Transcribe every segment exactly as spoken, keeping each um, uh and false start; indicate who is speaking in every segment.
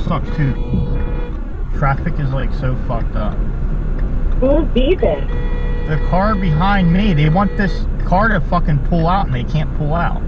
Speaker 1: stuck too. Traffic is like so fucked up.
Speaker 2: Who's beeping?
Speaker 1: The car behind me. They want this car to fucking pull out and they can't pull out.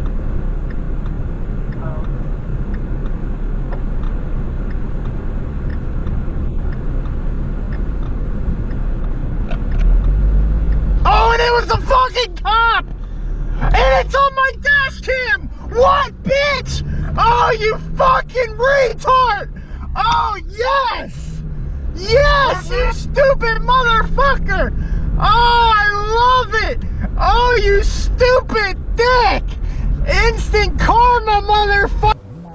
Speaker 1: Oh, and it was the fucking cop! And it's on my dash cam! What, bitch? Oh, you fucking retard! Oh, yes! Yes, you stupid motherfucker! Oh, I love it! Oh, you stupid dick! Instant karma, motherfucker!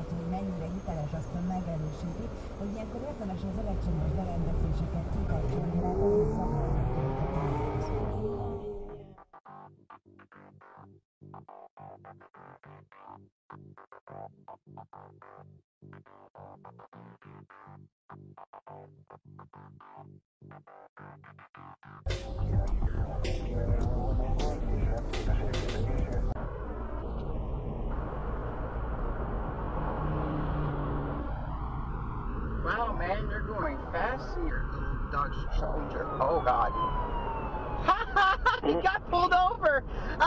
Speaker 1: Wow, man, you're going fast here, little Dodge Challenger. Oh, God. He got pulled over.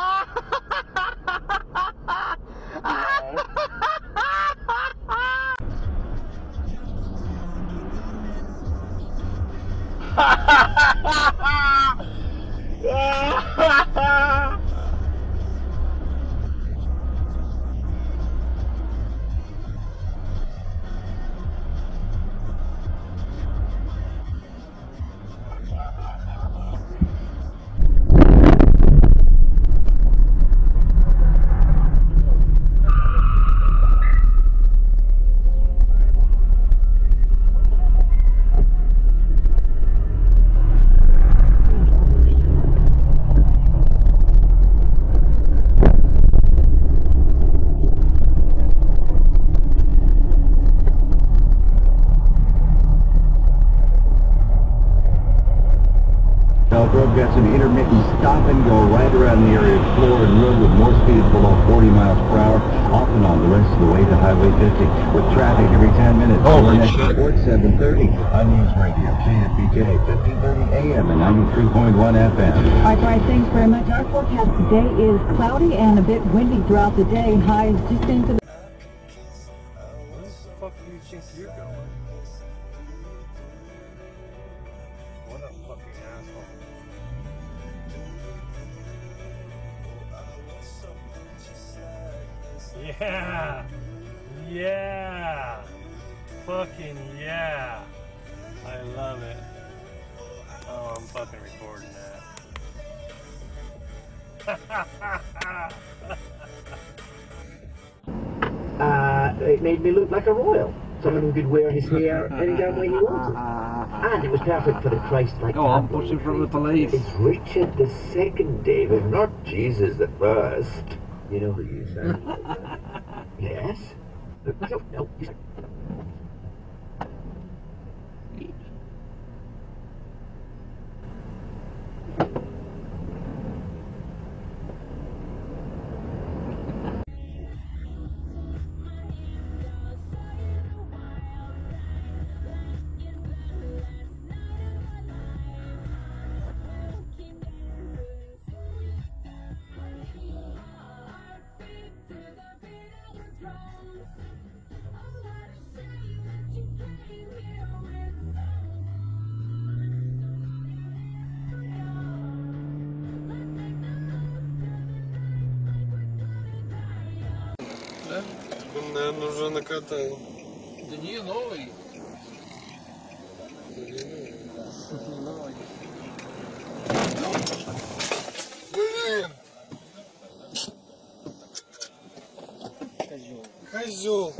Speaker 3: Road got some intermittent stop and go right around the area of floor and road with more speeds below forty miles per hour, often on the rest of the way to Highway fifty, with traffic every ten minutes.
Speaker 4: Holy shit.
Speaker 3: Report seven thirty on News Radio, K F B K, fifteen thirty A M and ninety-three point one F M.
Speaker 5: All right, Bryce, thanks very much. Our forecast today is cloudy and a bit windy throughout the day. Highs just into the...
Speaker 4: Where the fuck do you think you're going? What a fucking asshole. Yeah! Yeah! Fucking yeah! I love it. Oh, I'm fucking recording that.
Speaker 6: Uh, it made me look like a royal. Someone who could wear his hair any damn way he wanted. And it was perfect for the Christ-like.
Speaker 7: Go on, push him from the police.
Speaker 6: It's Richard the Second, David, not Jesus the First. You know who you said? Yes? No, no. You said...
Speaker 4: Он, наверное, уже накатал.
Speaker 7: Да не новый.
Speaker 4: Не новый.
Speaker 7: Блин!
Speaker 4: Козел. Козел.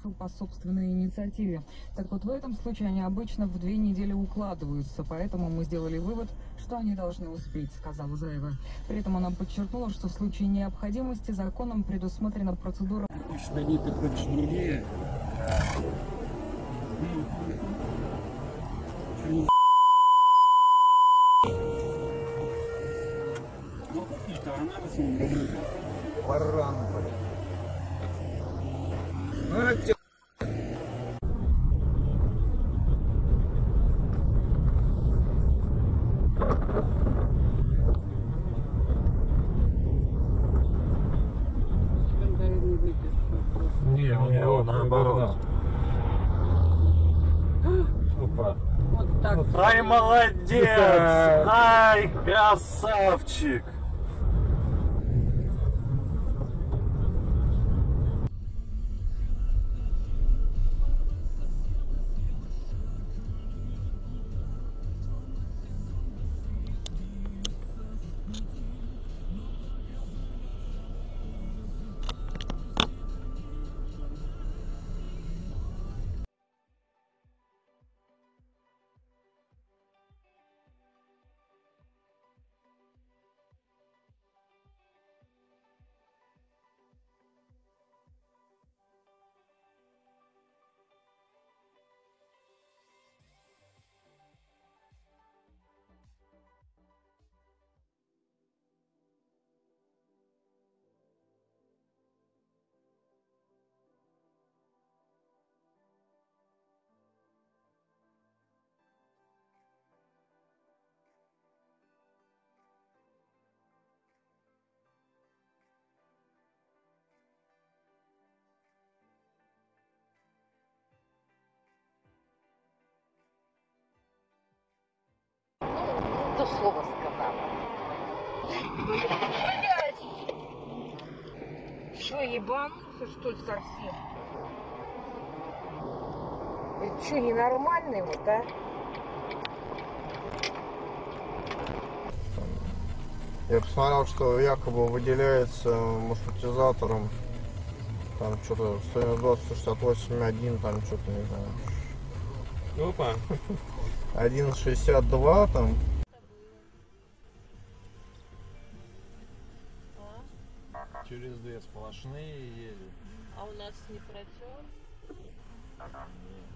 Speaker 8: по собственной инициативе. Так вот, в этом случае они обычно в две недели укладываются, поэтому мы сделали вывод, что они должны успеть, сказала Заева. При этом она подчеркнула, что в случае необходимости законом предусмотрена процедура...
Speaker 7: Штани ты хочешь мне?
Speaker 1: Баран, блядь.
Speaker 7: Не, у него наоборот. Опа.
Speaker 8: Вот так.
Speaker 7: Ай, молодец! Ай, красавчик!
Speaker 9: То слово сказала. Что, ебанулся, что ли, совсем? Это что, ненормальный вот, а?
Speaker 1: Я посмотрел, что якобы выделяется маршрутизатором там что-то сто двадцать шестьдесят восемь один, там что-то не знаю.
Speaker 7: Опа.
Speaker 1: один шестьдесят два там.
Speaker 7: Через две сплошные едет.
Speaker 9: А у нас не протер?
Speaker 7: Нет.